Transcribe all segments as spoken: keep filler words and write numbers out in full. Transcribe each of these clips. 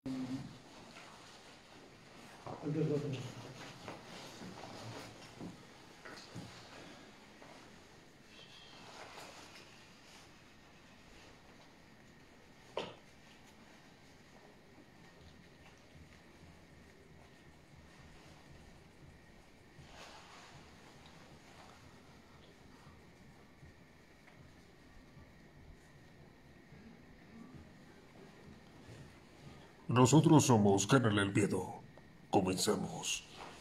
Nosotros somos Canal El Miedo. Comenzamos.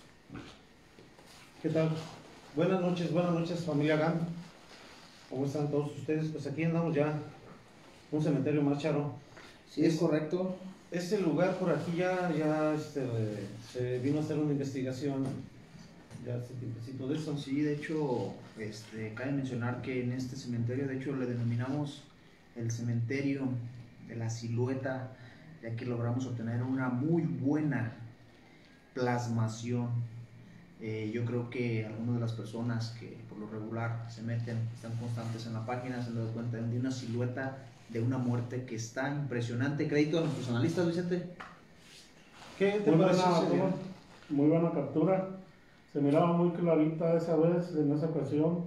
¿Qué tal? Buenas noches, buenas noches, familia G A M. ¿Cómo están todos ustedes? Pues aquí andamos ya, un cementerio más, Charo. Sí, es correcto. Este lugar por aquí ya, ya este, se vino a hacer una investigación, ya hace tiempecito de eso. Sí, de hecho, este, cabe mencionar que en este cementerio, de hecho, le denominamos el cementerio de la silueta, ya que logramos obtener una muy buena plasmación. Eh, yo creo que algunas de las personas que por lo regular se meten, están constantes en la página, se dan cuenta de una silueta de una muerte que está impresionante. Crédito a nuestros analistas, Vicente. ¿Qué te Muy parece buena, ese día? muy buena captura. Se miraba muy clarita esa vez, en esa ocasión.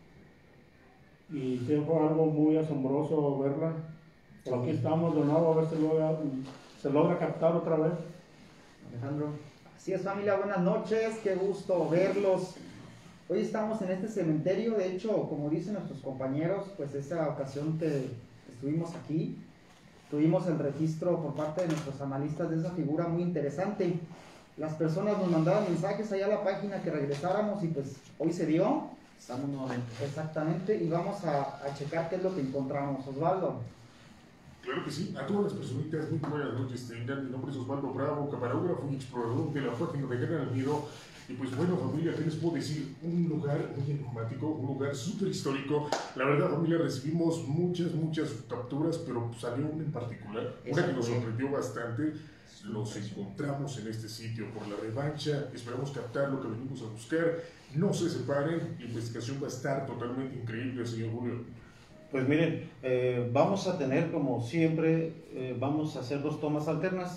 Y sí, fue algo muy asombroso verla. Pero aquí estamos de nuevo, a ver si logra, se logra captar otra vez. Alejandro. Así es, familia, buenas noches, qué gusto verlos. Hoy estamos en este cementerio, de hecho, como dicen nuestros compañeros, pues esa ocasión que estuvimos aquí, tuvimos el registro por parte de nuestros analistas de esa figura muy interesante. Las personas nos mandaban mensajes allá a la página que regresáramos y pues hoy se dio. Estamos nuevamente. Exactamente, y vamos a, a checar qué es lo que encontramos. Osvaldo. Claro que sí, a todas las personitas, muy buenas noches tengan. Mi nombre es Osvaldo Bravo, camarógrafo y explorador de la página de Canal El Miedo. Y pues bueno, familia, ¿qué les puedo decir? Un lugar muy enigmático, un lugar súper histórico. La verdad, familia, recibimos muchas, muchas capturas, pero salió una en particular, una que nos sorprendió bastante. Los encontramos en este sitio por la revancha. Esperamos captar lo que venimos a buscar. No se separen, la investigación va a estar totalmente increíble, señor Julio. Pues miren, eh, vamos a tener como siempre, eh, vamos a hacer dos tomas alternas.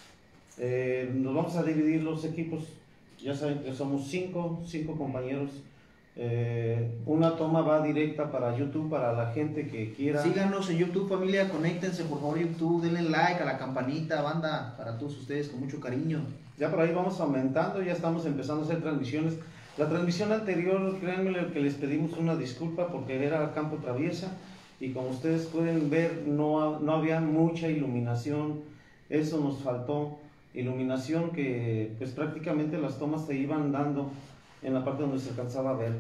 Eh, nos vamos a dividir los equipos, ya saben que somos cinco, cinco compañeros. Eh, una toma va directa para YouTube, para la gente que quiera. Síganos en YouTube, familia, conéctense por favor a YouTube, denle like a la campanita, banda, para todos ustedes con mucho cariño. Ya por ahí vamos aumentando, ya estamos empezando a hacer transmisiones. La transmisión anterior, créanme que les pedimos una disculpa porque era campo traviesa y como ustedes pueden ver no, no había mucha iluminación, eso nos faltó, iluminación que pues prácticamente las tomas se iban dando en la parte donde se alcanzaba a ver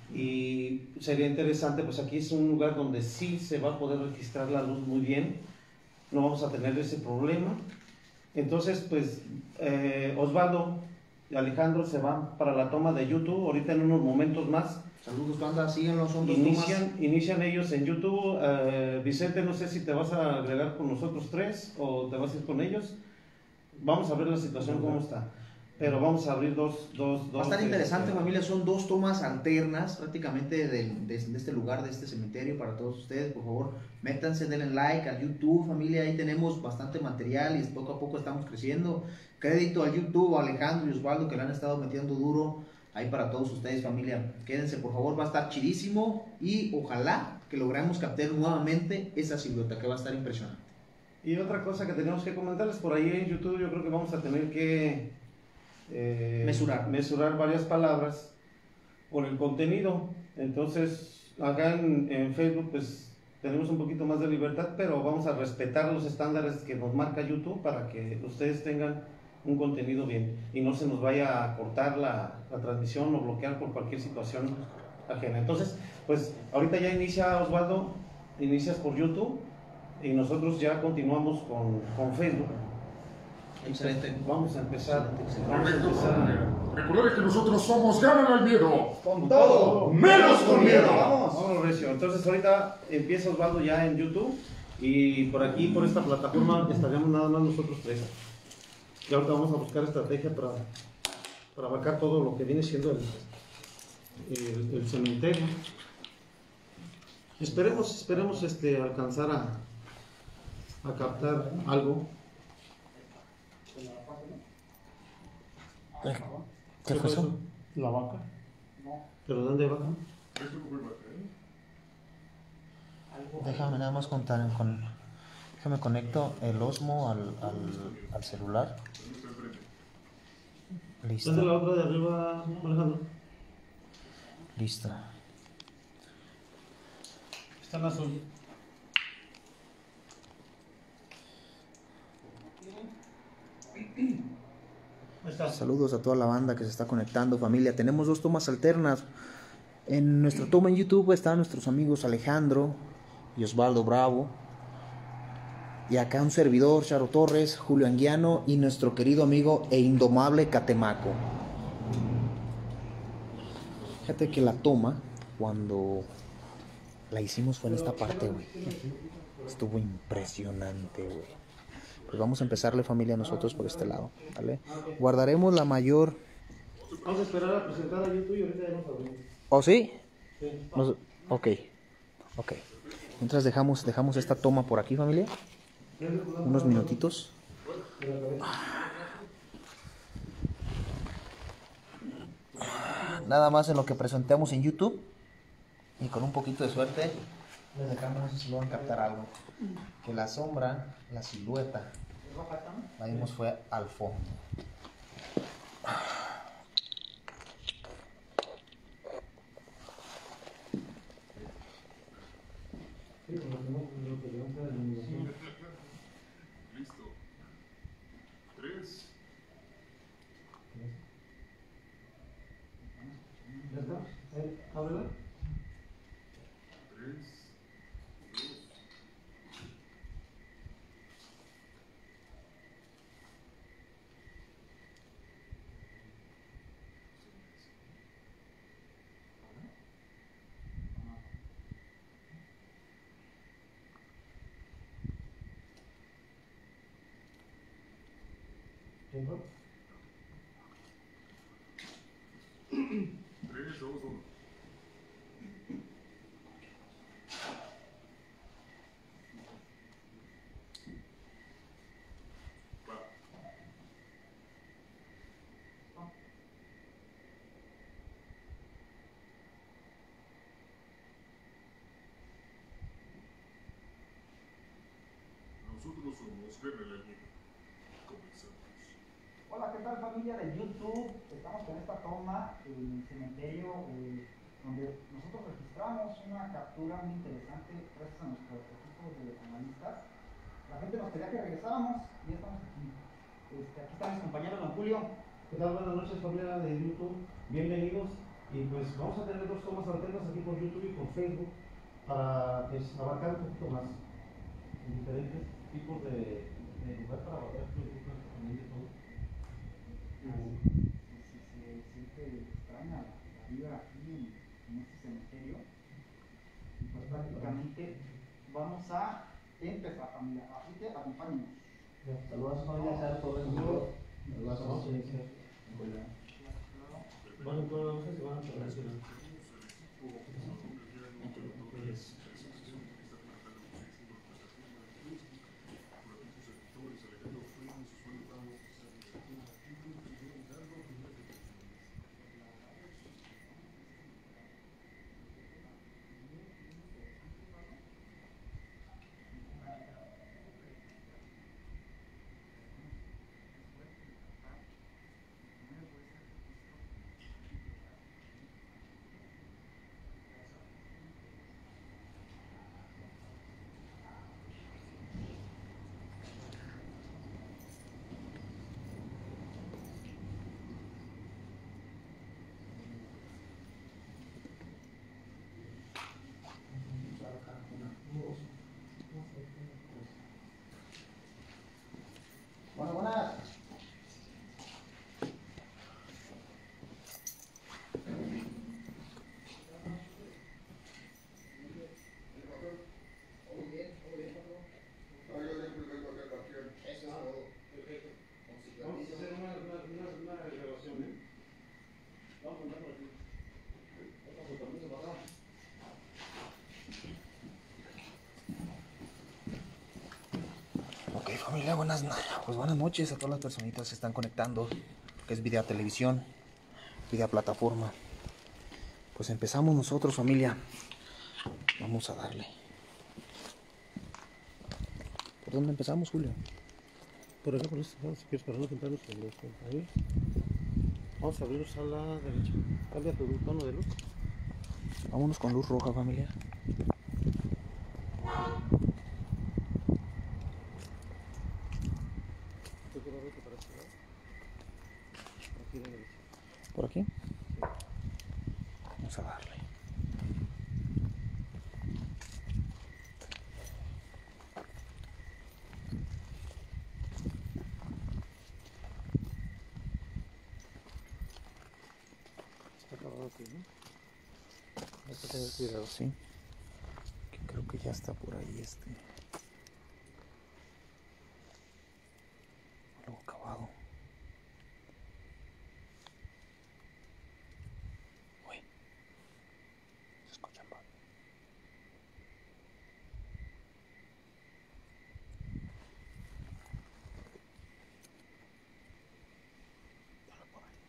y sería interesante, pues aquí es un lugar donde sí se va a poder registrar la luz muy bien, no vamos a tener ese problema. Entonces pues eh, Osvaldo y Alejandro se van para la toma de YouTube ahorita en unos momentos más. Saludos, banda, síguenos, son dos Inician, tomas. inician ellos en YouTube. eh, Vicente, no sé si te vas a agregar con nosotros tres o te vas a ir con ellos. Vamos a ver la situación cómo está, pero vamos a abrir dos, dos, dos Va a estar de- interesante, de- familia, son dos tomas alternas prácticamente de, de, de este lugar, de este cementerio para todos ustedes. Por favor, métanse, denle like al YouTube, familia, ahí tenemos bastante material y poco a poco estamos creciendo. Crédito al YouTube, a Alejandro y Osvaldo que le han estado metiendo duro ahí para todos ustedes, familia. Quédense, por favor, va a estar chidísimo y ojalá que logremos captar nuevamente esa silueta que va a estar impresionante. Y otra cosa que tenemos que comentarles por ahí en YouTube, yo creo que vamos a tener que eh, Mesurar. mesurar varias palabras por el contenido. Entonces, acá en, en Facebook, pues tenemos un poquito más de libertad, pero vamos a respetar los estándares que nos marca YouTube para que ustedes tengan un contenido bien y no se nos vaya a cortar la, la transmisión o bloquear por cualquier situación ajena. Entonces, pues ahorita ya inicia Osvaldo, inicias por YouTube y nosotros ya continuamos con, con Facebook. Excelente. Vamos a empezar. Excelente, Vamos a Perfecto, empezar. familia. Recordad que nosotros somos Canal El Miedo. Con todo. ¡Menos con miedo! Vamos. Vámonos, Recio. Entonces ahorita empieza Osvaldo ya en YouTube y por aquí, por esta plataforma, estaríamos nada más nosotros tres. Y ahorita vamos a buscar estrategia para, para abarcar todo lo que viene siendo el, el, el cementerio. Esperemos, esperemos este, alcanzar a, a captar algo. Eh, ¿Qué fue eso? La vaca. ¿Pero dónde va? Esto no fue vaca, ¿eh? Déjame nada más contar con... Déjame conecto el Osmo al, al, al celular. Listo. ¿Dónde la otra de arriba, Alejandro? Listo. Está en azul. Ahí está. Saludos a toda la banda que se está conectando, familia. Tenemos dos tomas alternas. En nuestra toma en YouTube están nuestros amigos Alejandro y Osvaldo Bravo. Y acá un servidor, Charo Torres, Julio Anguiano y nuestro querido amigo e indomable Catemaco. Fíjate que la toma, cuando la hicimos fue en esta parte, güey. Estuvo impresionante, güey. Pues vamos a empezarle, familia, nosotros por este lado, ¿vale? Guardaremos la mayor... Vamos a esperar a presentar a YouTube y ahorita ya nos abrimos. ¿Oh, sí? Sí. Nos- Ok, ok. Mientras dejamos, dejamos esta toma por aquí, familia. Unos minutitos. Nada más en lo que presentemos en YouTube. Y con un poquito de suerte, les dejamos, no sé si logran captar algo. Que la sombra, la silueta, la vimos fue al fondo. Listo. Tres. ¿Ya está? ¿Eh? ¿Ábrela? Tres. Dos. ¿Tiempo? Tres, dos, uno. Va. Nosotros somos Guerra del Anime. Comenzamos. Hola, ¿qué tal familia de YouTube? Estamos con esta toma en el cementerio eh, donde nosotros registramos una captura muy interesante gracias a nuestros equipos de analistas. La gente nos pedía que regresáramos y ya estamos aquí. Este, aquí está mi compañero don Julio. ¿Qué tal? Buenas noches, familia de YouTube. Bienvenidos. Y pues vamos a tener dos tomas alternas aquí por YouTube y por Facebook para pues, abarcar un poquito más en diferentes tipos de, de lugar para abarcar también de todo. Si se siente extraña la vida aquí en, en este cementerio, y pues prácticamente vamos a empezar, familia. Así que acompáñenos. Saludos a familia, Charo Torres. Saludos a familia. Van a todas las cosas y van a relacionar. Buenas, buenas. Vamos a hacer una, una, una, una grabación, ¿eh? Vamos a andar por aquí. Vamos a permiso para acá. Ok, familia, buenas, no- pues buenas noches a todas las personitas que se están conectando. que es Videa Televisión, Videa Plataforma. Pues empezamos nosotros, familia. Vamos a darle. ¿Por dónde empezamos, Julio? Por acá, por este lado, si quieres, para no juntarnos con los compañeros. Vamos a abrirnos a la derecha. Cambia tu tono de luz. Vámonos con luz roja, familia. ¿Tú quieres verte para este lado? Aquí a la derecha. ¿Por aquí? Vamos a darle. Está acabado aquí, ¿no? Hay que tener cuidado. Sí. Que creo que ya está por ahí este. Algo acabado. Uy. Se escuchan mal. Dale por ahí.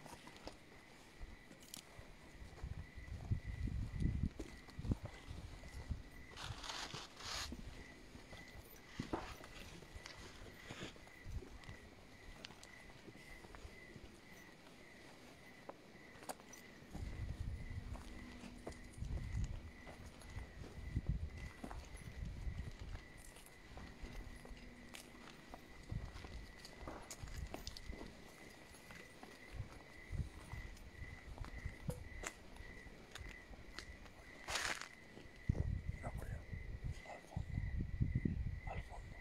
No, Julio. Al fondo. Al fondo.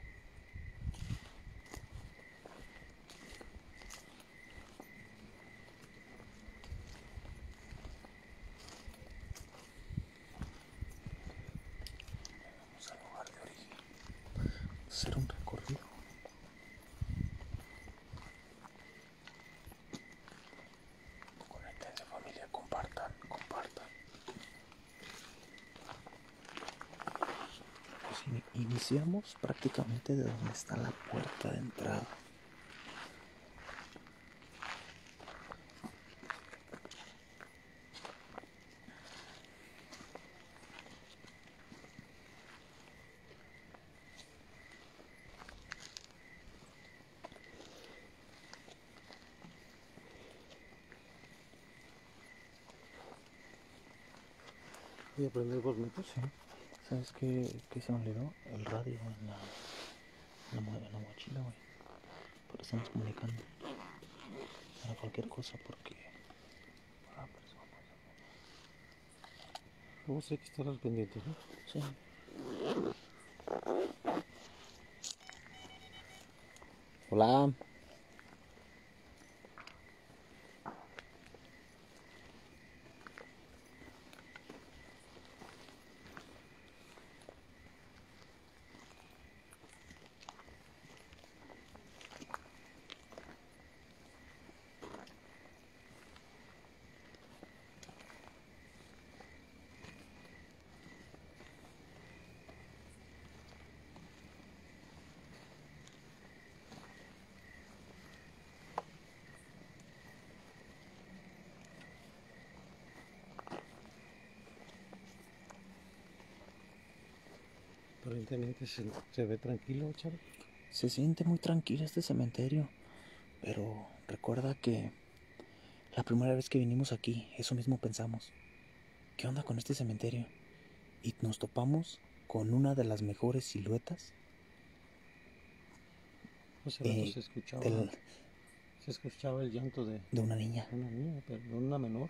Vamos al lugar de origen. Hacer un recorrido. Conéctense, familia, compartan, compartan. Pues ini- iniciamos prácticamente de donde está la puerta de entrada. Voy a prender dos metros. Sí. ¿Sabes qué, qué se me olvidó? El radio en la, en la, mo- en la mochila, güey. Por eso estamos comunicando. Para cualquier cosa, porque. Ah, personas. Vamos a que estar al pendiente, ¿no? Sí. Hola. Aparentemente se, se ve tranquilo, Charo. Se siente muy tranquilo este cementerio. Pero recuerda que la primera vez que vinimos aquí, eso mismo pensamos. ¿Qué onda con este cementerio? Y nos topamos con una de las mejores siluetas Hace rato eh, se escuchaba, del- se escuchaba el llanto de de una niña. una niña, pero de una menor.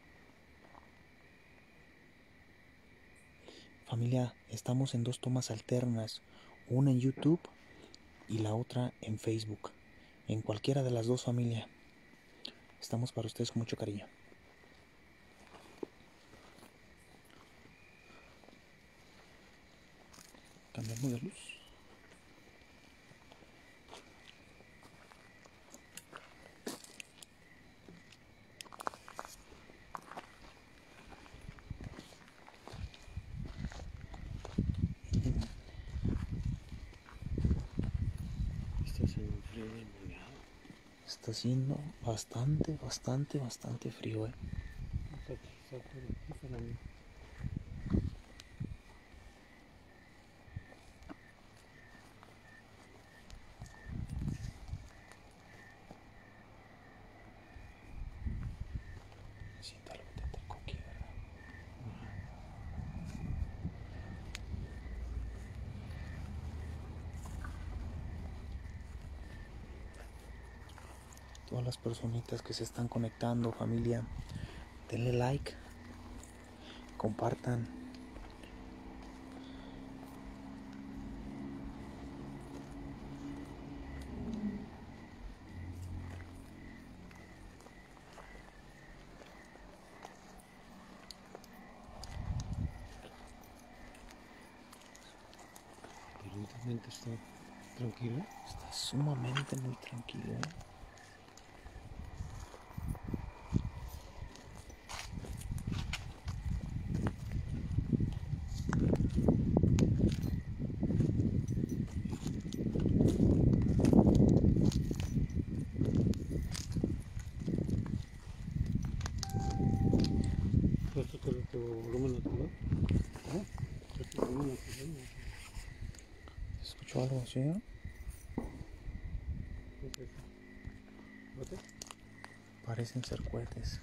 Familia, estamos en dos tomas alternas, una en YouTube y la otra en Facebook. En cualquiera de las dos, familia. Estamos para ustedes con mucho cariño. Cambiamos de luz. Estás en un frío endemoniado. Está está haciendo bastante, bastante, bastante frío, eh. Siento algo de teco aquí, ¿verdad? Todas las personitas que se están conectando, familia, denle like, compartan. Aparentemente está tranquilo. Está sumamente muy tranquilo, ¿eh? ¿Esto que es tu volumen natural? ¿Eh? ¿Esto es volumen natural? ¿Escuchó algo, señor? ¿Qué es eso? ¿Bote? Parecen ser cohetes.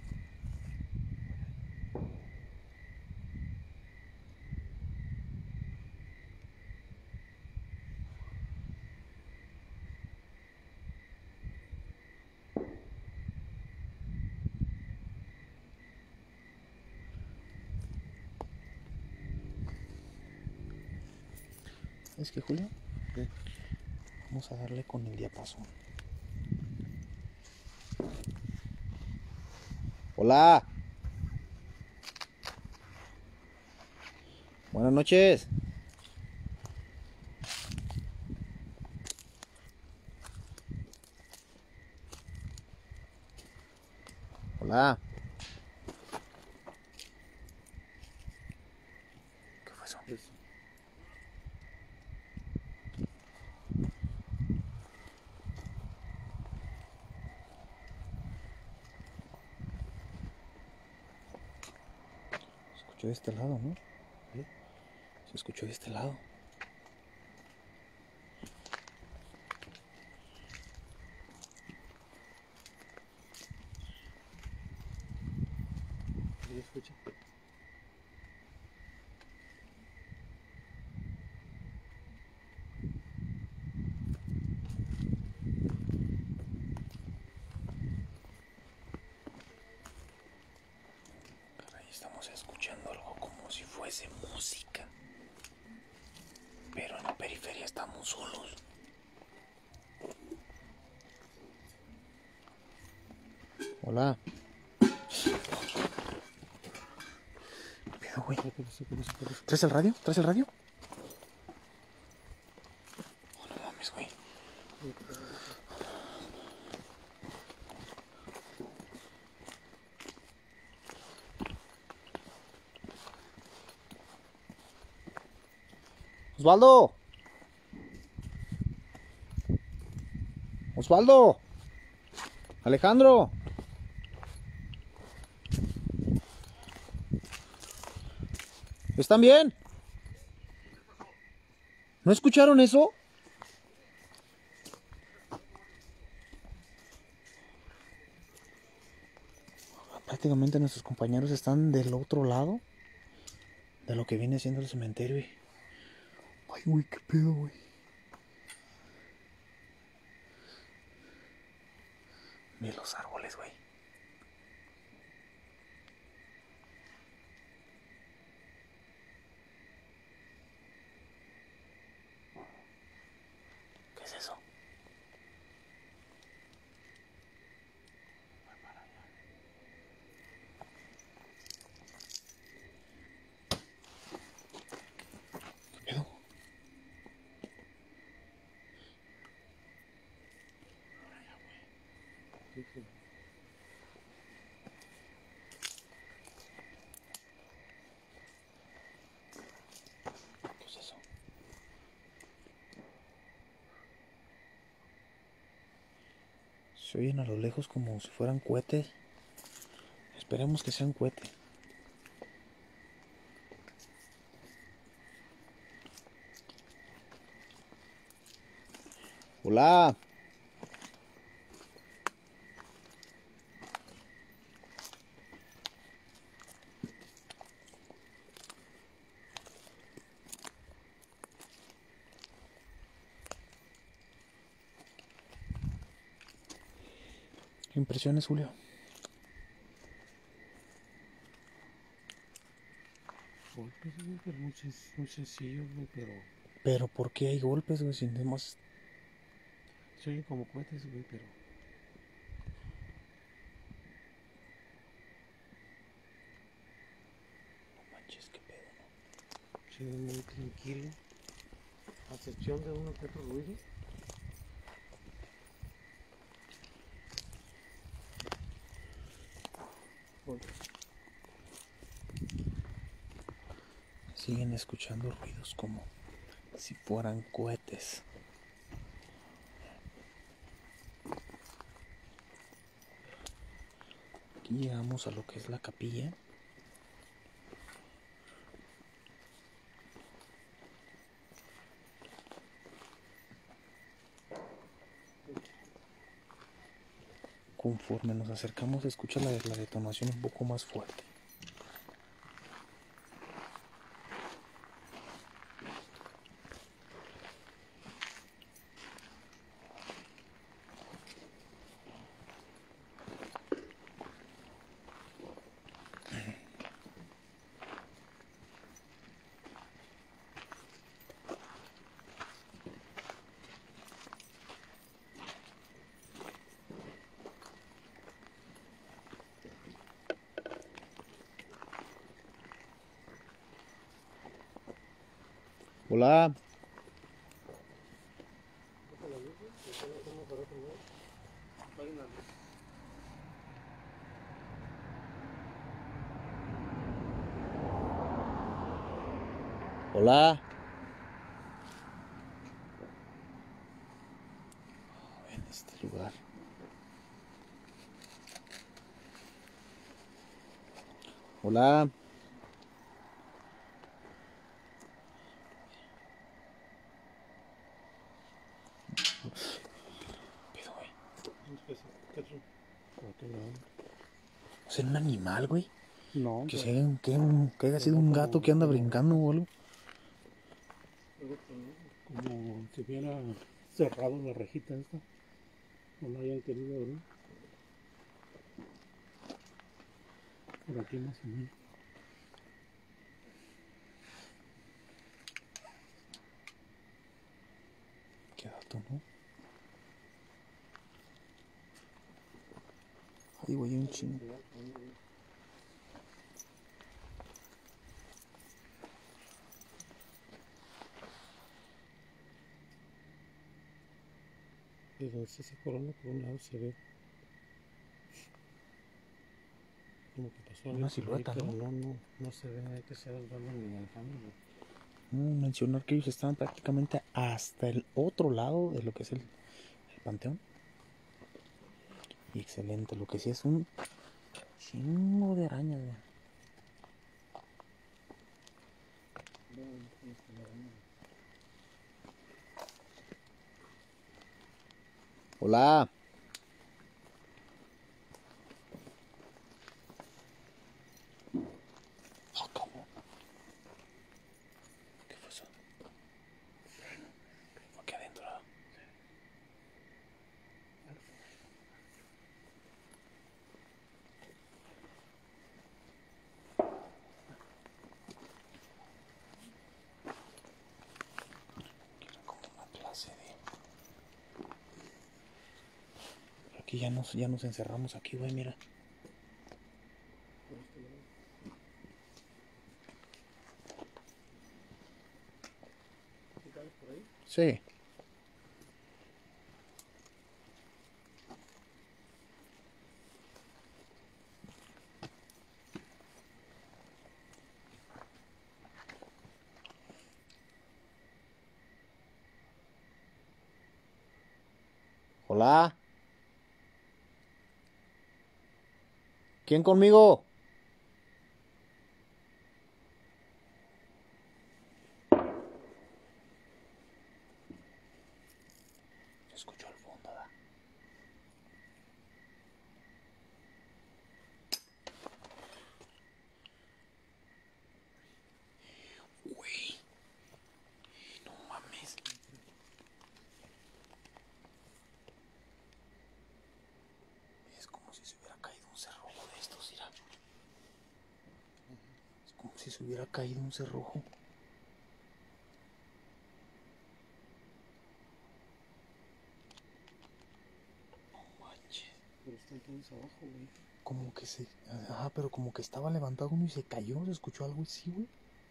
¿Es que, Julio? ¿Qué? Vamos a darle con el diapasón. Hola. Buenas noches. Hola. ¿Qué fue eso? Eso. Se escuchó de este lado, ¿no? ¿Eh? Se escuchó de este lado. ¿Sí escucha? Caray, estamos escuchando algo como si fuese música. Pero en la periferia estamos solos. Hola. ¿Qué pedo, güey? ¿Qué pasó? ¿Qué pasó? ¿Qué pasó? ¿Traes el radio? ¿Traes el radio? Oh, no mames, güey. Osvaldo. Osvaldo. Alejandro. ¿Están bien? ¿No escucharon eso? Prácticamente nuestros compañeros están del otro lado de lo que viene siendo el cementerio. Y... ay, güey, qué pedo, güey. Ve los árboles, güey. ¿Qué es eso? ¿Qué pedo? Sí, sí. ¿Qué es eso? Se oyen a lo lejos como si fueran cohetes. Esperemos que sea un cohete. Hola. Impresiones, Julio. Golpes, güey, pero muy, sen- muy sencillo, güey, pero Pero ¿por qué hay golpes, güey? Si tenemos... se oyen como cohetes, güey, pero No manches, qué pedo, ¿no? se oye muy tranquilo. A excepción de uno que otro ruido. Siguen escuchando ruidos como si fueran cohetes. Aquí llegamos a lo que es la capilla. Conforme nos acercamos se escucha la, la detonación un poco más fuerte. Hola. Hola. En este lugar. Hola. Pedo, güey. O sea, un animal, güey. No, Que, pero- sea, un- que, un- que haya sido un gato que anda brincando o algo. como si hubiera cerrado la rejita esta. No la hayan querido abrir. Por aquí más o menos. Qué dato, ¿no? Ay, güey, hay un chingo. De donde está esa corona, por un lado se ve como que pasó algo Una por ahí, silueta, pero ¿no? no, no, no se ve que sea Osvaldo ni Alejandro. Mm, mencionar que ellos estaban prácticamente hasta el otro lado de lo que es el, el panteón. Y excelente, lo que sí es un chingo de arañas, güey. Hola. Ah, cabrón. ¿Qué fue eso? Fue aquí adentro. ¿No? Que era como una clase de... Aquí ya nos, ya nos encerramos aquí, güey, mira. Sí. Hola. ¿Quién conmigo? Escucho al fondo, ¿verdad? Güey. No mames. Es como si se hubiera caído un cerrojo de estos, mira. Es como si se hubiera caído un cerrojo. No manches. Pero están todos abajo, güey. Como que se... Ajá, pero como que estaba levantado uno y se cayó. ¿Se escuchó algo así, güey?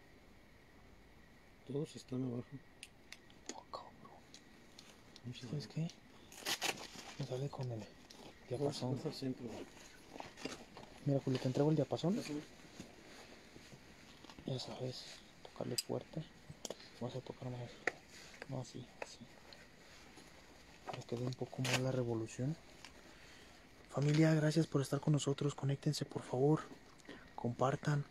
Todos están abajo. Oh, cabrón. ¿Sabes qué? Me sale con el diapasón. Vas al centro, güey. Mira, Julio, te entrego el diapasón. Ya sabes, tocarle fuerte. Vas a tocar más. No, así, así. Para que dé un poco más la revolución. Familia, gracias por estar con nosotros. Conéctense, por favor. Compartan.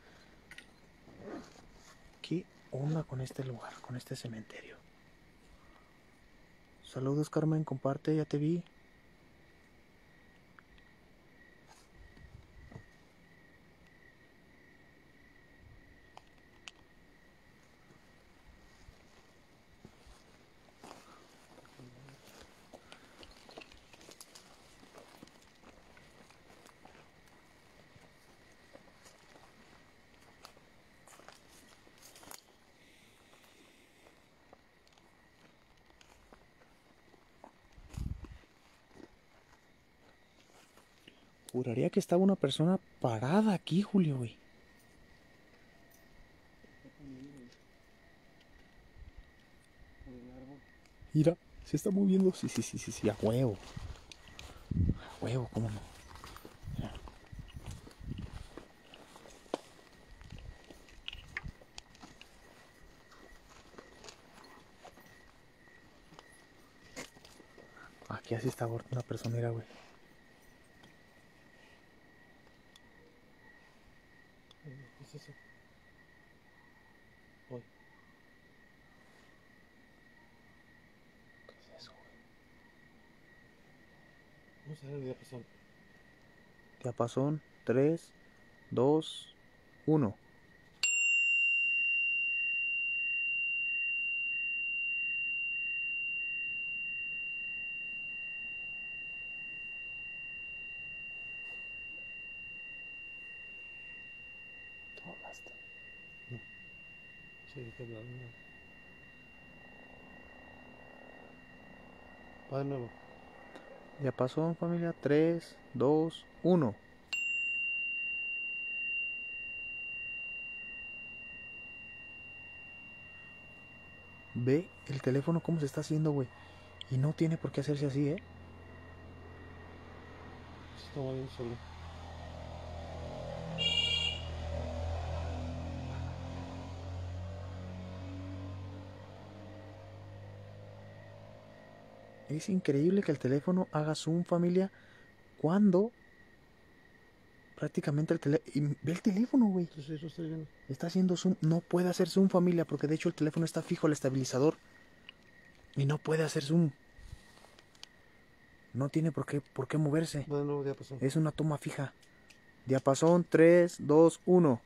¿Qué onda con este lugar, con este cementerio? Saludos, Carmen, comparte, ya te vi. Juraría que estaba una persona parada aquí, Julio, güey. Mira, se está moviendo. Sí, sí, sí, sí, sí, a huevo. A huevo, cómo no. Mira. Aquí así está una persona, mira, güey. ¿Qué es eso? Voy. ¿Qué es eso, güey? Vamos a ver el diapasón. Diapasón, tres, dos, uno. ¿Tú hablaste? Sí, que hablar, no. Va de nuevo. Diapasón, familia, tres, dos, uno. Ve el teléfono cómo se está haciendo, güey. Y no tiene por qué hacerse así, ¿eh? Se está moviendo solo. Es increíble que el teléfono haga zoom, familia, cuando prácticamente el teléfono... Ve el teléfono, güey. Sí, sí, lo estoy viendo. Está haciendo zoom. No puede hacer zoom, familia, porque de hecho el teléfono está fijo al estabilizador. Y no puede hacer zoom. No tiene por qué, por qué moverse. Va de nuevo diapasón. Es una toma fija. Diapasón, tres, dos, uno.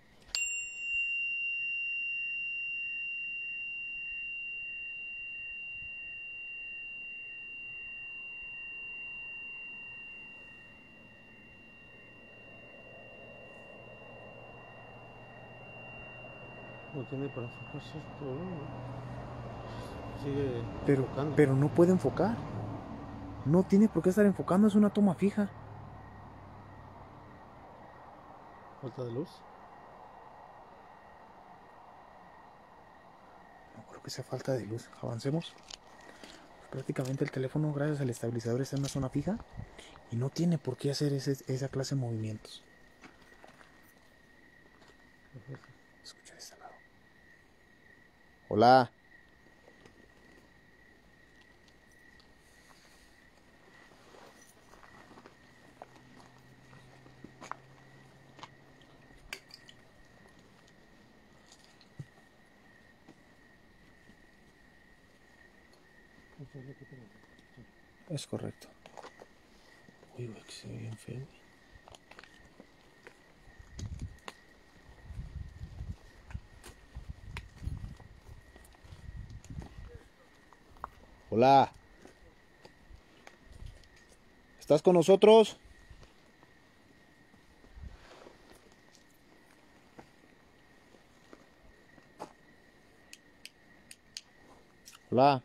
No tiene para enfocarse esto, ¿no? Sigue Pero, enfocando. pero no puede enfocar. No tiene por qué estar enfocando, es una toma fija. Falta de luz. No creo que sea falta de luz. Avancemos. Prácticamente el teléfono, gracias al estabilizador, está en una zona fija. Y no tiene por qué hacer ese, esa clase de movimientos. Escucha de este lado. Hola. Es correcto. Uy, güey, que se ve bien feo, güey. Hola. ¿Estás con nosotros? Hola.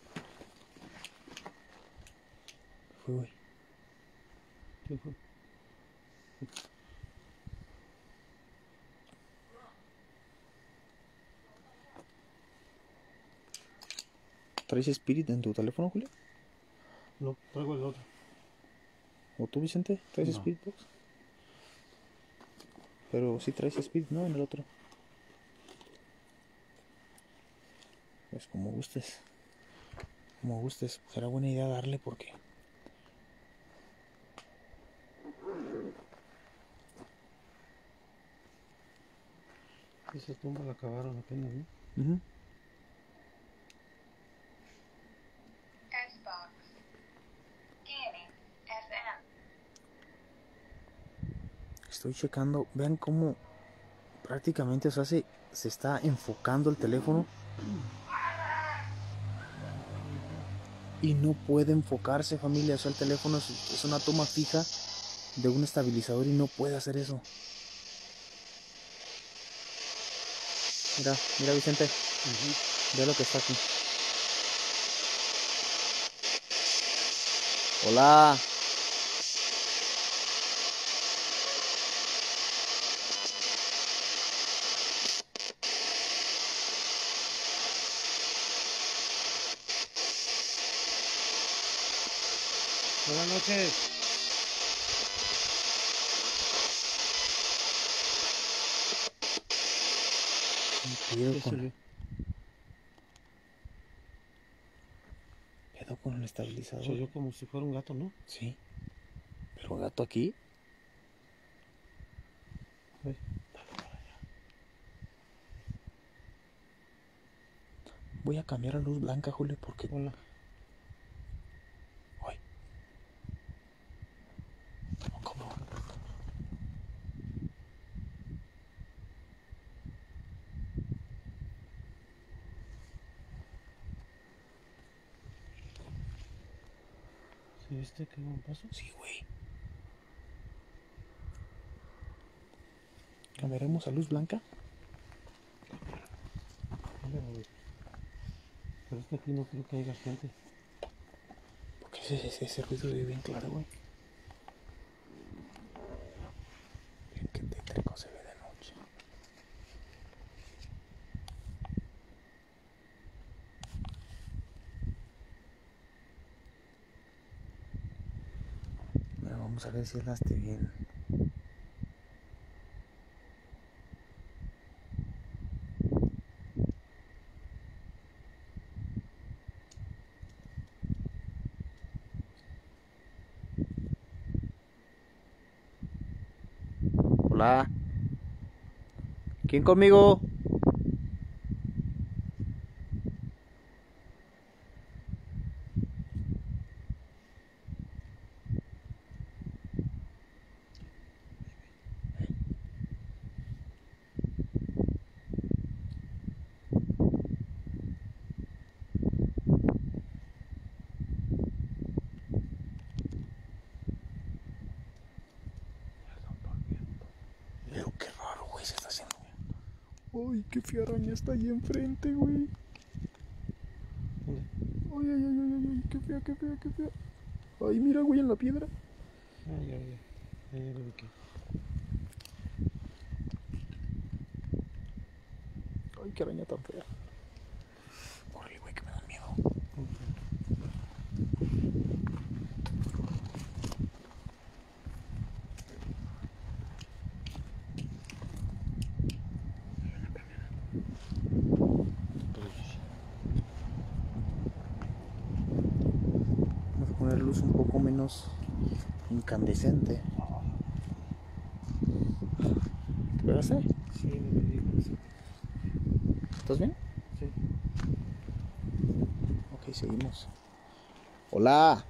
Fue, güey. ¿Qué fue? ¿Traes Spirit en tu teléfono, Julio? No, traigo el otro. ¿O tú, Vicente? ¿Traes No. Spirit Box? Pero sí traes Spirit, ¿no? En el otro. Pues como gustes. Como gustes. Será buena idea darle porque... Esa tumba la acabaron apenas, ¿no? Uh-huh. Xbox. Scanning. S M. Estoy checando. Vean cómo prácticamente, o sea, se, se está enfocando el teléfono. Y no puede enfocarse, familia. O sea, el teléfono es, es una toma fija de un estabilizador y no puede hacer eso. Mira, mira, Vicente. Uh-huh. Ve lo que está aquí. Hola. Buenas noches. Pedo ¿Qué con, salió? pedo con el estabilizador. Se oyó como si fuera un gato, ¿no? Sí. Pero gato aquí. Ay. Voy a cambiar a luz blanca, Julio, porque... Hola. Ay. ¿Cómo? ¿Sí viste qué buen paso? Sí, güey. ¿Cambiaremos a luz blanca? Pero es que aquí no creo que haya gente. Porque ese, ese, ese ruido se ve bien claro, güey. Bien que tétrico se ve de noche. Bueno, vamos a ver si la esté bien. Hola. ¿Quién conmigo? Pero qué raro, güey, se está haciendo. Ay, qué fea araña está ahí enfrente, güey. Ay, ay, ay, ay, ay, qué fea, qué fea, qué fea. Ay, mira, güey, en la piedra. Ay, ay, ay. Ay, lo vi que... Ay, qué araña tan fea. Órale, güey, que me da miedo. Vamos a poner luz un poco menos incandescente. ¿Te pegaste? Sí, me digo, sí. ¿Estás bien? Sí. Ok, seguimos. Hola.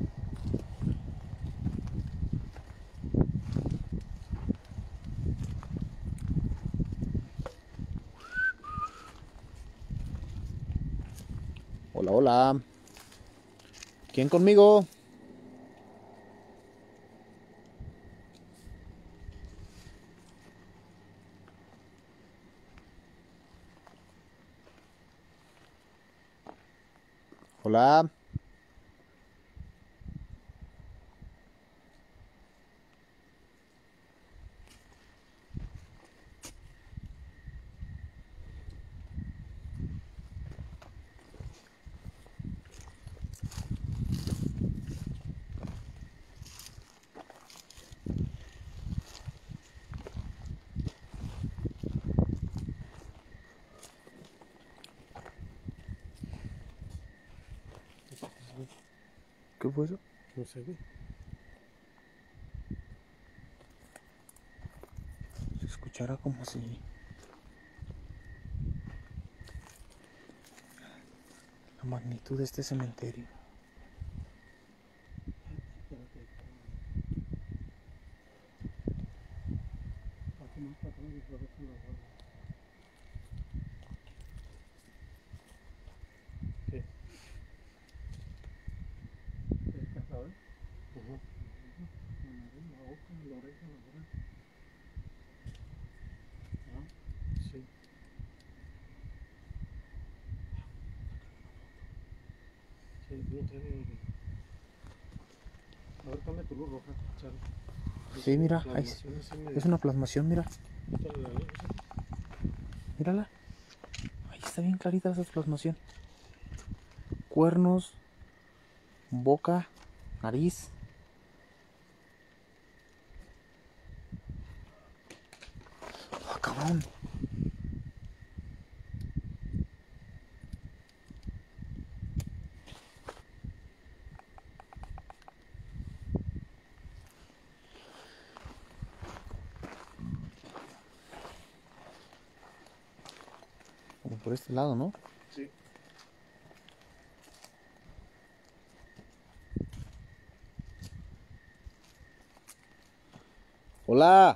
Hola, hola. ¿Quién conmigo? Hola. ¿Qué fue eso? No sé, güey. Se escuchará como si... La magnitud de este cementerio. ¿Qué? ¿Estás cansado? Ajá. La boca, la oreja, la oreja. Ah, sí. Sí, no tiene... A ver, cambia tu luz roja, Charlie. Sí, mira, ahí Plasmación así medio- es una plasmación, mira. Quítale la luz, ¿sí? Mírala. Ahí está bien clarita esa plasmación. Cuernos, boca, nariz. ¡Ah, cabrón! Como por este lado, ¿no? Sí. ¡Hola!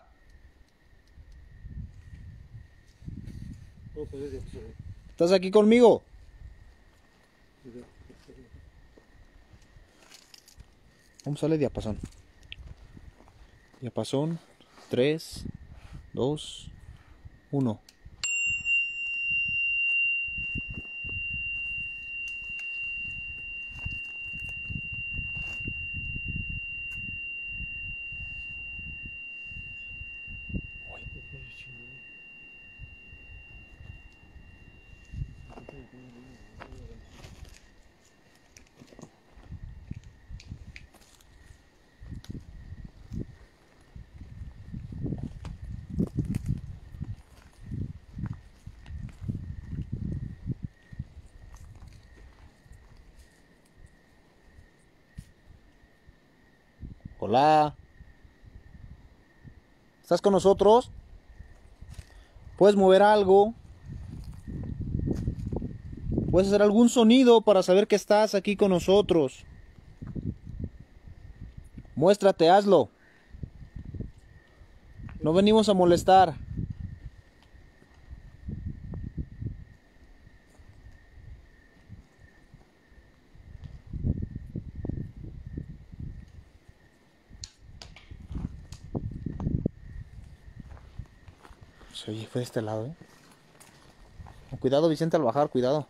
No, te ves de aquí, ¿Estás aquí conmigo? Vamos a darle diapasón. Diapasón. tres, dos, uno. Hola. ¿Estás con nosotros? ¿Puedes mover algo? ¿Puedes hacer algún sonido para saber que estás aquí con nosotros? Muéstrate, hazlo. No venimos a molestar. Se oye, fue de este lado, ¿eh? Cuidado, Vicente, al bajar, cuidado.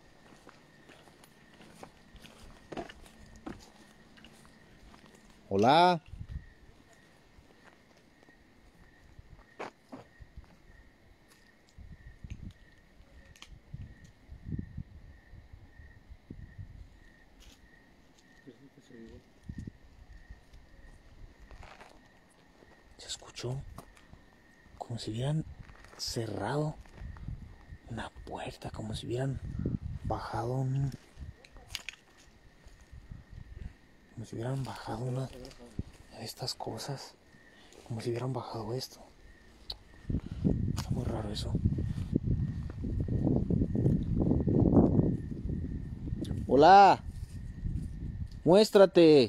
Hola. Se escuchó como si hubieran cerrado una puerta, como si hubieran bajado un... como si hubieran bajado una de estas cosas, como si hubieran bajado esto. Está muy raro eso. Hola. Muéstrate.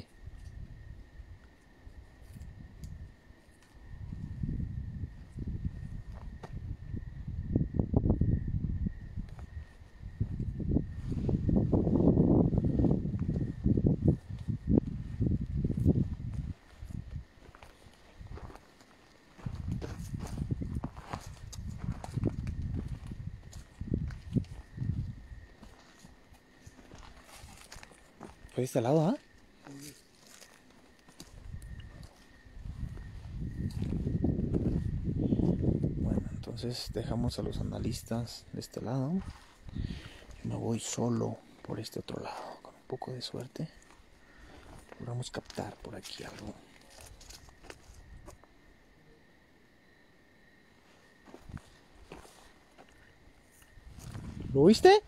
Por este lado, ¿ah? Bueno, entonces dejamos a los analistas de este lado. Yo me voy solo por este otro lado. Con un poco de suerte logramos captar por aquí algo. ¿Lo viste?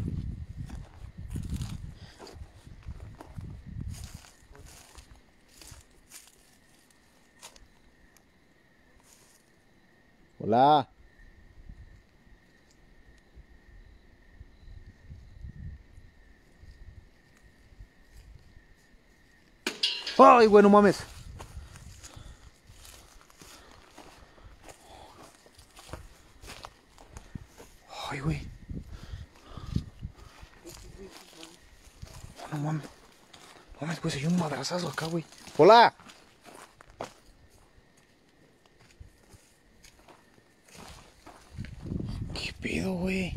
Hola. Ay, bueno, mames. Ay, güey. No mames. Mames, pues hay un madrazazo acá, güey. Hola. ¿Qué pedo, güey?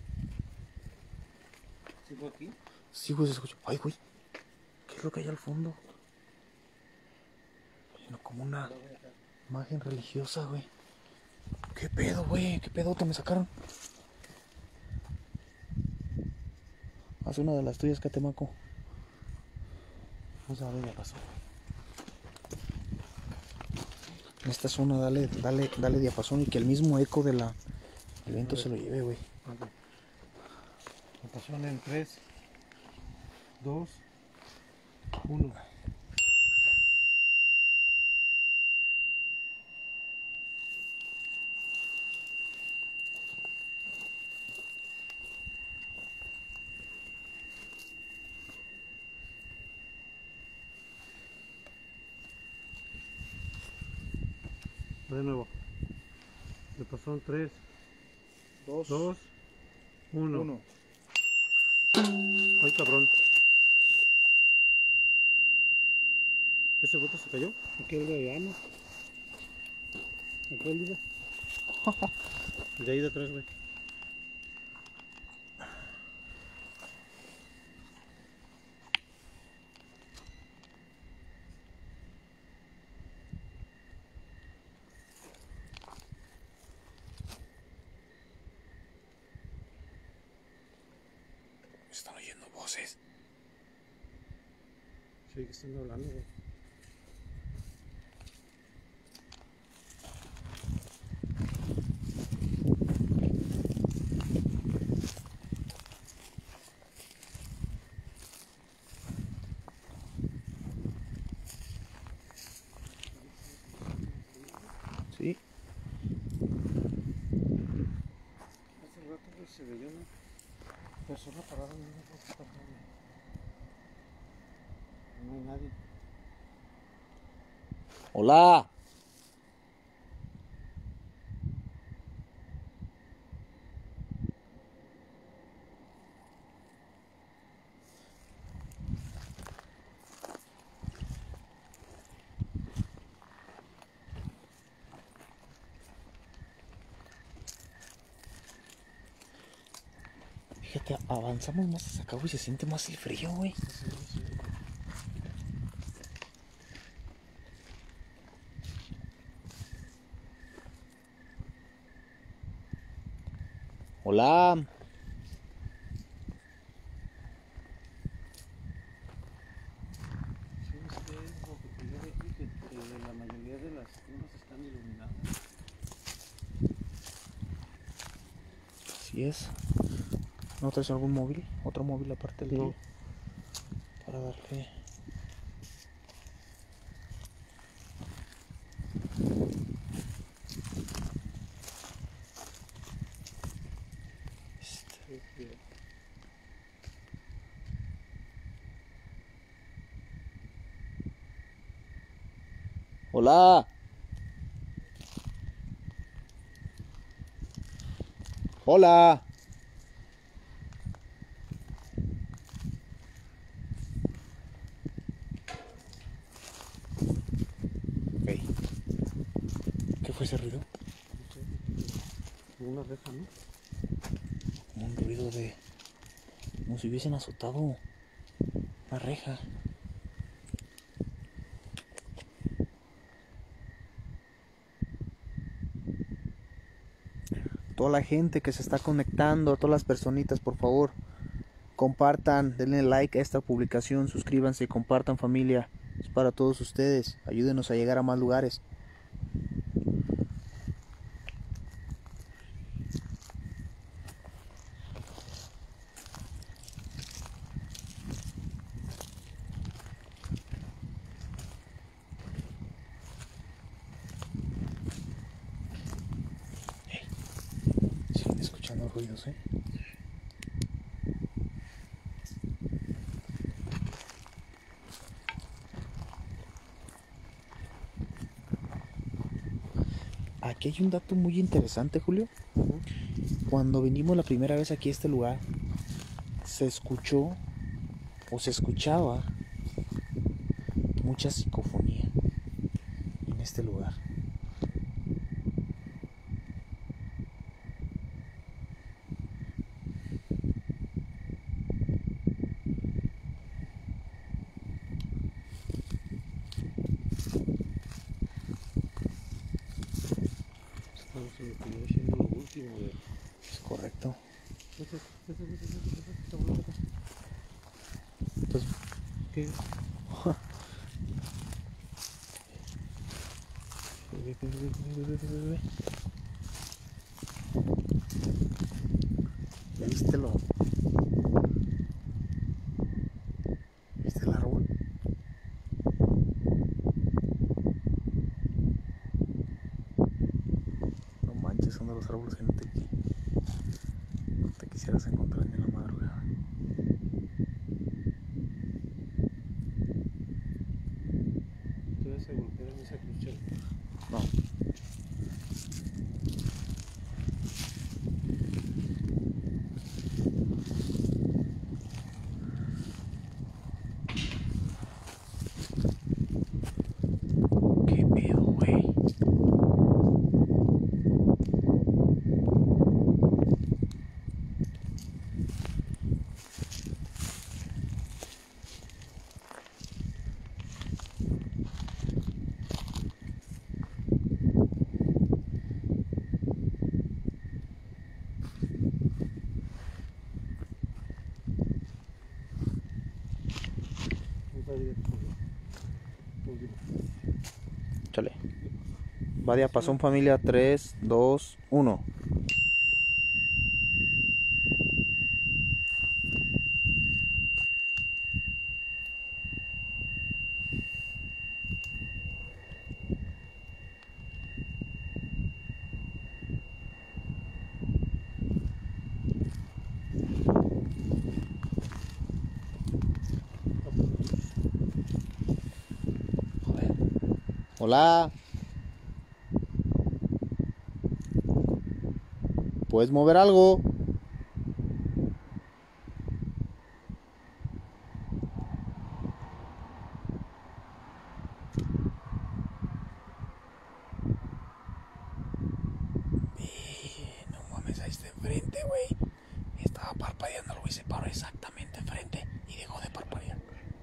¿Sigo aquí? Sí, güey, se escucha. Ay, güey. ¿Qué es lo que hay al fondo? No, como una imagen religiosa, güey. ¿Qué pedo, güey? ¿Qué pedo te me sacaron? Haz una de las tuyas, Catemaco. Vamos a ver, ya pasó. En esta zona dale, dale, dale diapasón y que el mismo eco de la el viento se lo lleve, güey. Diapasón en tres, dos, uno. De nuevo. Diapasón tres, Dos, dos, uno. uno. Ay, cabrón. ¿Ese bote se cayó? Aquí el de llama. Aquí el de. De ahí de atrás, güey. Están oyendo voces. Sí, que están hablando, güey. Sí. Hace rato, güey, se veía una persona parada en una rosita, güey. No hay nadie. Hola. Fíjate, avanzamos más hacia acá, güey, se siente más el frío, güey. Hola. Sí, es que es lo que quería decir, que, que la mayoría de las tumbas están iluminadas. Así es. ¿No traes algún móvil? ¿Otro móvil aparte del No. tuyo? Para darle... Este, Hola. Hola. Hey. ¿Qué fue ese ruido? Una reja, ¿no? Como un ruido de... como si hubiesen azotado una reja. Toda la gente que se está conectando, todas las personitas, por favor, compartan, denle like a esta publicación, suscríbanse, compartan, familia. Es para todos ustedes. Ayúdenos a llegar a más lugares. Hey, siguen escuchando ruidos, ¿eh? Aquí hay un dato muy interesante, Julio. Cuando vinimos la primera vez aquí a este lugar, se escuchó o se escuchaba mucha psicofonía en este lugar. Estamos haciendo lo último de... Es correcto. Entonces, ¿qué? Ve, ve, ve, ve, ve, ve, ve, ve. ¿Ya viste lo? ¿Viste el árbol? No manches, son de los árboles que no te, no te quisieras encontrar en la madrugada. ¿Te vas a golpear en esa cuchara? No. ¿Qué pedo, güey? Chale. Va diapasón, familia. tres, dos, uno. Joder. Hola. ¿Puedes mover algo? Eh, no mames, ahí está enfrente, güey. Estaba parpadeando algo y se paró exactamente enfrente y dejó de parpadear.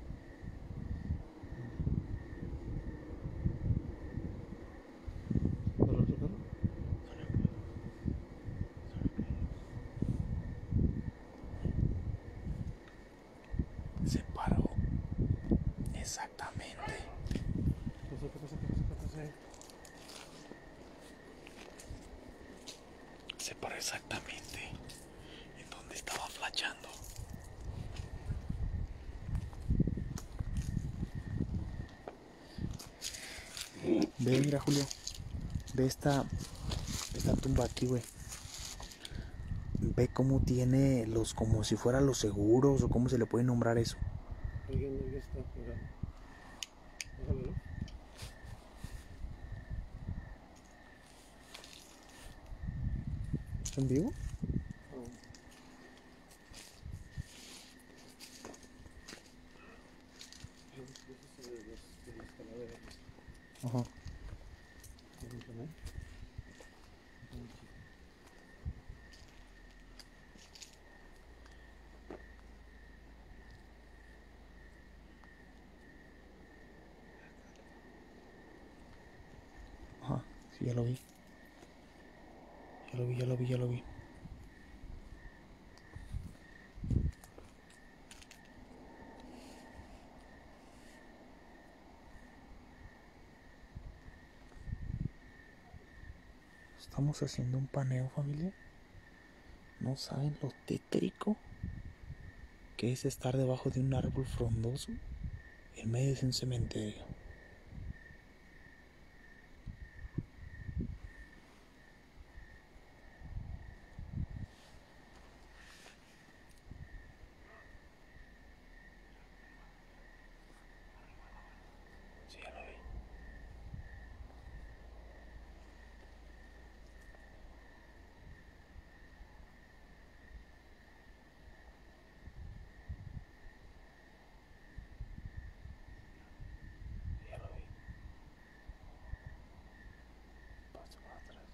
¿Para otro carro? Se paró exactamente. ¿Qué pasa? ¿Qué pasa? ¿Qué pasa? ¿Qué pasa? Se paró exactamente en donde estaba flachando. Ve, mira, Julio. Ve esta, esta tumba aquí, güey. Ve cómo tiene los, como si fueran los seguros o cómo se le puede nombrar eso. Alguien ya está afuera. Déjalo, ¿no? ¿Está en vivo? Ajá. Ajá, sí, ya lo vi. Ya lo vi, ya lo vi, ya lo vi. Estamos haciendo un paneo, familia. No saben lo tétrico que es estar debajo de un árbol frondoso en medio de un cementerio. Sí, ya lo vi. Ya lo vi. Paso para atrás.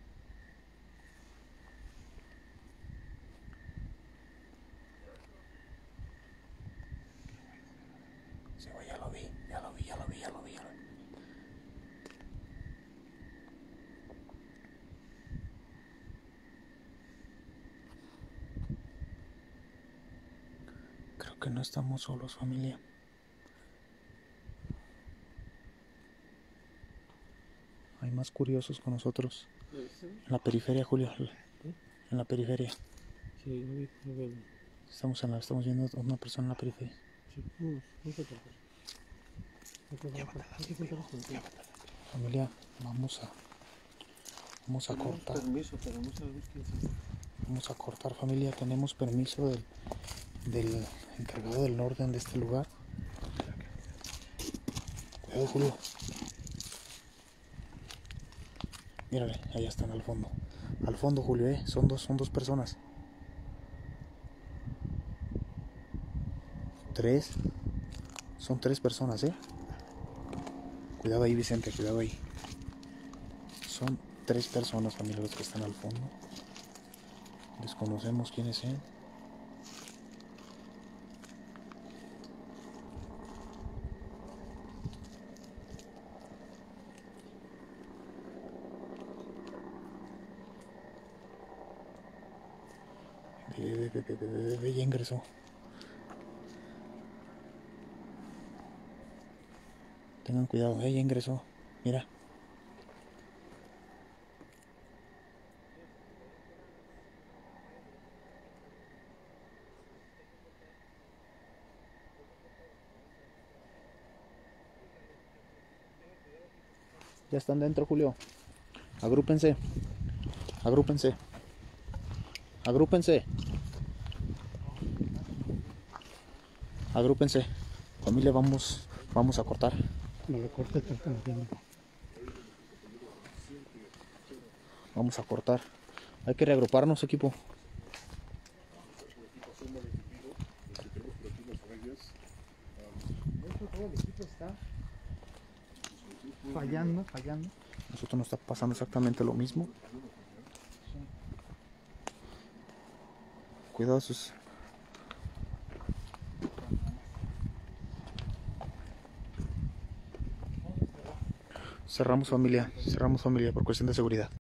Sí, güey, ya lo vi, ya lo vi, ya lo vi, ya lo vi, ya lo vi. Creo que no estamos solos, familia. Hay más curiosos con nosotros. En la periferia, Julio. En la periferia. Sí, no vi, Estamos, en la, estamos viendo a una persona en la periferia. sí, no, no sé por qué. Familia, vamos a vamos a cortar. Permiso, pero no sabemos quién es. Vamos a cortar, familia. Tenemos permiso del, del encargado del orden de este lugar. Cuidado, Julio. Mírale, allá están al fondo. Al fondo, Julio, eh. Son dos, son dos personas. Tres. Son tres personas, eh. Cuidado ahí, Vicente, cuidado ahí. Son tres personas, familia, los que están al fondo. Desconocemos quiénes sean. Ve, ve, ve, ve, ve, ve, ve, ya ingresó. Tengan cuidado, eh, ya ingresó. Mira. Ya están dentro, Julio. Agrúpense. Agrúpense. Agrúpense. Agrúpense. Familia, vamos, vamos a cortar. No le cortes, te están haciendo. Vamos a cortar. Hay que reagruparnos, equipo. De hecho, todo el equipo está fallando, fallando. Nosotros nos está pasando exactamente lo mismo. Cuidado sus... Cerramos, familia, cerramos, familia, por cuestión de seguridad.